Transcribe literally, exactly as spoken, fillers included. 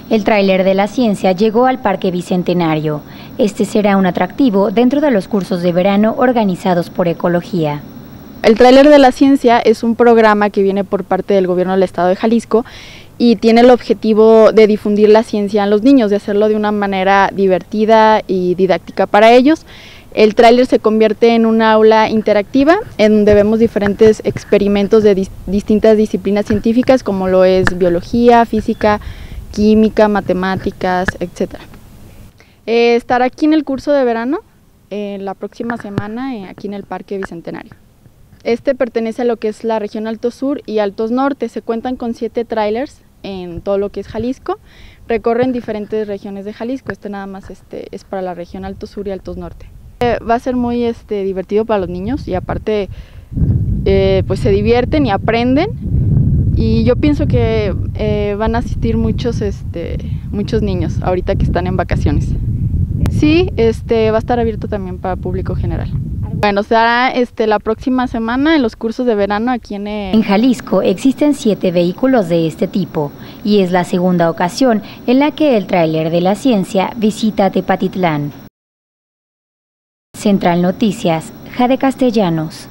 El tráiler de la ciencia llegó al Parque Bicentenario. Este será un atractivo dentro de los cursos de verano organizados por Ecología. El tráiler de la ciencia es un programa que viene por parte del gobierno del estado de Jalisco y tiene el objetivo de difundir la ciencia a los niños, de hacerlo de una manera divertida y didáctica para ellos. El tráiler se convierte en una aula interactiva en donde vemos diferentes experimentos de dis- distintas disciplinas científicas como lo es biología, física, química, matemáticas, etcétera. Eh, estará aquí en el curso de verano eh, la próxima semana eh, aquí en el Parque Bicentenario. Este pertenece a lo que es la región Alto Sur y Altos Norte. Se cuentan con siete trailers en todo lo que es Jalisco. Recorren diferentes regiones de Jalisco. Este nada más este, es para la región Alto Sur y Altos Norte. Eh, va a ser muy este, divertido para los niños y aparte eh, pues se divierten y aprenden. Y yo pienso que eh, van a asistir muchos, este, muchos niños ahorita que están en vacaciones. Sí, este, va a estar abierto también para público general. Bueno, será este, la próxima semana en los cursos de verano aquí en... El... En Jalisco existen siete vehículos de este tipo y es la segunda ocasión en la que el tráiler de la ciencia visita Tepatitlán. Central Noticias, Jade Castellanos.